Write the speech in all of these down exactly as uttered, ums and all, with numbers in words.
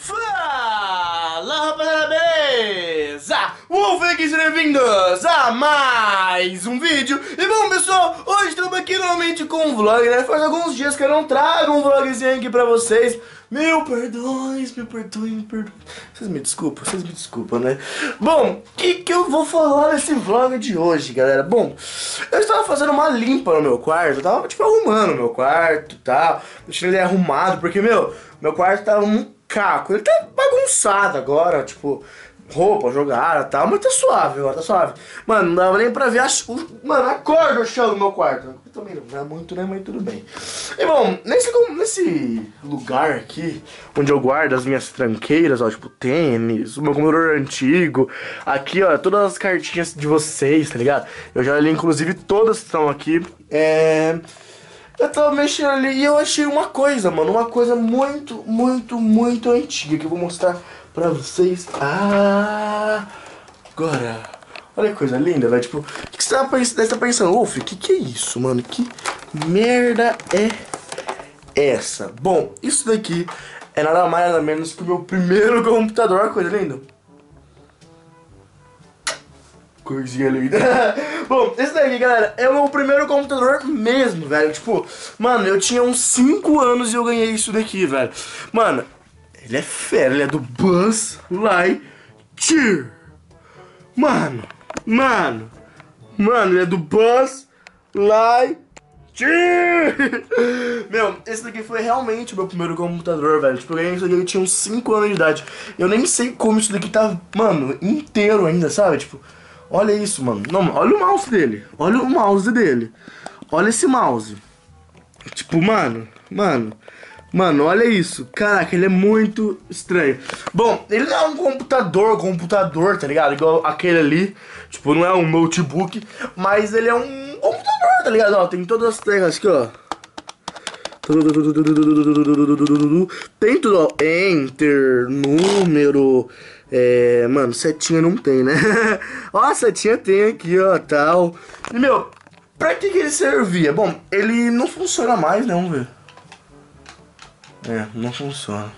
Fala, rapaziada, beleza? Wolf aqui, sejam bem-vindos a mais um vídeo. E bom, pessoal, hoje estamos aqui novamente com um vlog, né? Faz alguns dias que eu não trago um vlogzinho aqui pra vocês. Mil perdões, mil perdões, mil perdões. Vocês me desculpam, vocês me desculpam, né? Bom, o que que eu vou falar nesse vlog de hoje, galera? Bom, eu estava fazendo uma limpa no meu quarto, eu tava, tipo, arrumando o meu quarto e tal, deixando ele arrumado, porque, meu, meu quarto tava um caco, ele tá bagunçado agora, tipo, roupa jogada e tal, mas tá suave agora, tá suave. Mano, não dava nem pra ver as, o, mano, a cor do chão do meu quarto. Também não dá muito, né, mas tudo bem. E bom, nesse, nesse lugar aqui, onde eu guardo as minhas tranqueiras, ó, tipo, tênis, o meu computador antigo, aqui, ó, todas as cartinhas de vocês, tá ligado? Eu já li, inclusive, todas estão aqui, é... Eu tava mexendo ali e eu achei uma coisa, mano, uma coisa muito, muito, muito antiga que eu vou mostrar pra vocês. Ah, agora, olha que coisa linda, velho. Tipo, o que você tá pensando? Você tá pensando, Wolf, o que que é isso, mano? Que merda é essa? Bom, isso daqui é nada mais nada menos que o meu primeiro computador. Olha que coisa linda. Coisinha linda. Bom, esse daqui, galera, é o meu primeiro computador mesmo, velho. Tipo, mano, eu tinha uns cinco anos e eu ganhei isso daqui, velho. Mano, ele é fera, ele é do Buzz Lightyear. Mano, mano, mano, ele é do Buzz Lightyear. Meu, esse daqui foi realmente o meu primeiro computador, velho. Tipo, eu ganhei isso daqui, eu tinha uns cinco anos de idade. Eu nem sei como isso daqui tá, mano, inteiro ainda, sabe? Tipo, olha isso, mano. Não, olha o mouse dele. Olha o mouse dele. Olha esse mouse. Tipo, mano, mano. Mano, olha isso. Caraca, ele é muito estranho. Bom, ele não é um computador, computador, tá ligado? Igual aquele ali. Tipo, não é um notebook. Mas ele é um computador, tá ligado? Ó, tem todas as teclas aqui, ó. Tem tudo, ó. Enter, número. É, mano, setinha não tem, né? Ó, setinha tem aqui, ó, tal. E, meu, pra que que ele servia? Bom, ele não funciona mais, né? Vamos ver. É, não funciona.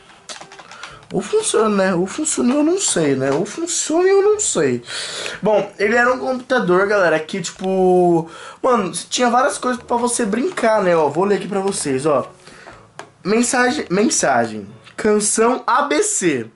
Ou funciona, né? Ou funciona eu não sei, né? Ou funciona eu não sei. Bom, ele era um computador, galera, que tipo... Mano, tinha várias coisas pra você brincar, né? Ó, vou ler aqui pra vocês, ó. Mensagem, mensagem. Canção A B C.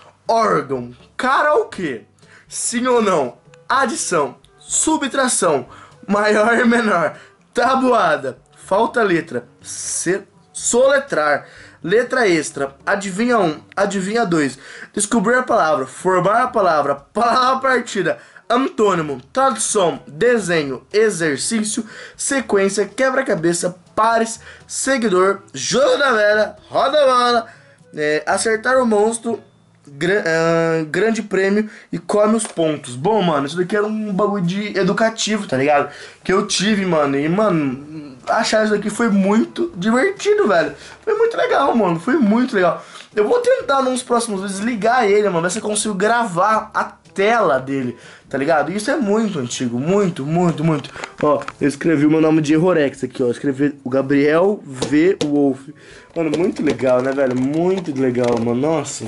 Órgão. Karaokê. Sim ou não. Adição. Subtração. Maior e menor. Tabuada. Falta letra. Se, soletrar. Letra extra, adivinha um, adivinha dois, descobrir a palavra, formar a palavra, palavra partida, antônimo, tradução, desenho, exercício, sequência, quebra-cabeça, pares, seguidor, jogo da velha, roda a bola, é, acertar o monstro, gra uh, grande prêmio e come os pontos. Bom, mano, isso daqui era um bagulho de educativo, tá ligado? Que eu tive, mano, e, mano, achar isso daqui foi muito divertido, velho. Foi muito legal, mano, foi muito legal. Eu vou tentar nos próximos vídeos ligar ele, mano, ver se eu consigo gravar a tela dele, tá ligado? Isso é muito antigo, muito, muito, muito. Ó, eu escrevi o meu nome de Errorex aqui, ó, eu escrevi o Gabriel V. Wolf. Mano, muito legal, né, velho? Muito legal, mano, nossa.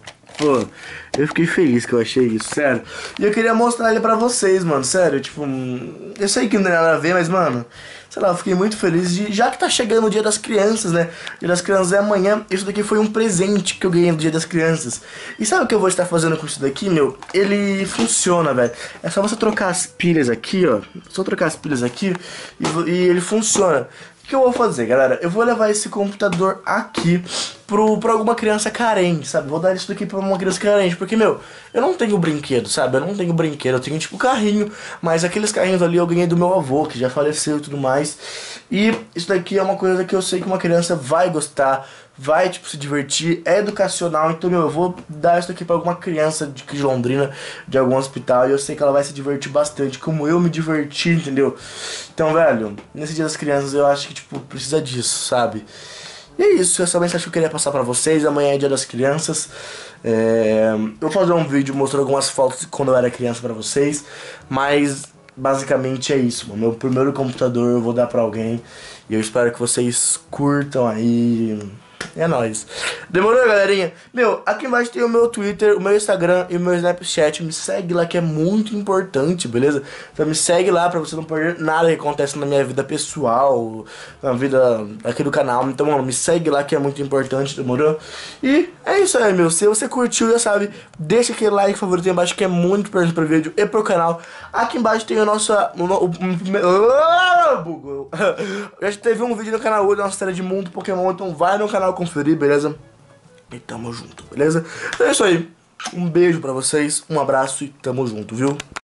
Pô, eu fiquei feliz que eu achei isso, sério. E eu queria mostrar ele pra vocês, mano, sério, tipo, eu sei que não tem nada a ver, mas, mano, sei lá, eu fiquei muito feliz de, já que tá chegando o Dia das Crianças, né? O Dia das Crianças é amanhã, isso daqui foi um presente que eu ganhei no Dia das Crianças. E sabe o que eu vou estar fazendo com isso daqui, meu? Ele funciona, velho. É só você trocar as pilhas aqui, ó, só trocar as pilhas aqui e, e ele funciona. O que eu vou fazer, galera? Eu vou levar esse computador aqui pro, pra alguma criança carente, sabe? Vou dar isso daqui pra uma criança carente, porque, meu, eu não tenho brinquedo, sabe? Eu não tenho brinquedo, eu tenho, tipo, carrinho, mas aqueles carrinhos ali eu ganhei do meu avô, que já faleceu e tudo mais. E isso daqui é uma coisa que eu sei que uma criança vai gostar, vai, tipo, se divertir, é educacional. Então, meu, eu vou dar isso aqui pra alguma criança de, de Londrina, de algum hospital, e eu sei que ela vai se divertir bastante, como eu me diverti, entendeu? Então, velho, nesse Dia das Crianças eu acho que, tipo, precisa disso, sabe? E é isso, essa mensagem que eu queria passar pra vocês. Amanhã é Dia das Crianças. é... Eu vou fazer um vídeo mostrando algumas fotos de quando eu era criança pra vocês, mas basicamente é isso, mano. Meu primeiro computador eu vou dar pra alguém, e eu espero que vocês curtam aí. É nóis. Demorou, galerinha? Meu, aqui embaixo tem o meu Twitter, o meu Instagram e o meu Snapchat. Me segue lá que é muito importante, beleza? Então me segue lá pra você não perder nada que acontece na minha vida pessoal, na vida aqui do canal. Então, mano, me segue lá que é muito importante, demorou? E é isso aí, meu. Se você curtiu, já sabe, deixa aquele like favorito aí embaixo que é muito importante pro vídeo e pro canal. Aqui embaixo tem o nosso... O, o, o, bugou. Já teve um vídeo no canal hoje da nossa série de mundo Pokémon, então vai no canal conferir, beleza? E tamo junto, beleza? Então é isso aí. Um beijo pra vocês, um abraço e tamo junto, viu?